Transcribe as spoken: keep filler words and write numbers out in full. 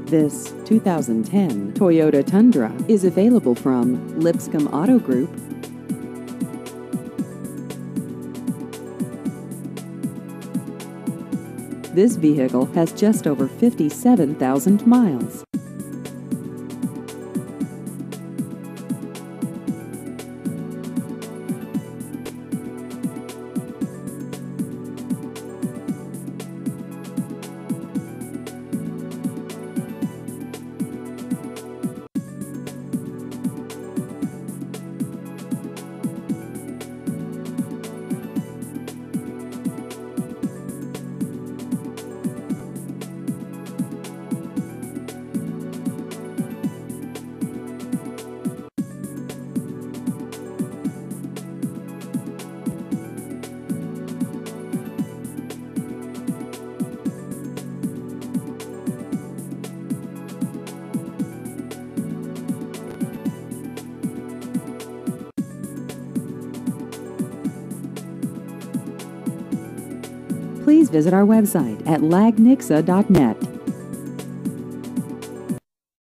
This two thousand ten Toyota Tundra is available from Lipscomb Auto Group. This vehicle has just over fifty-seven thousand miles. Please visit our website at lagnixa dot net.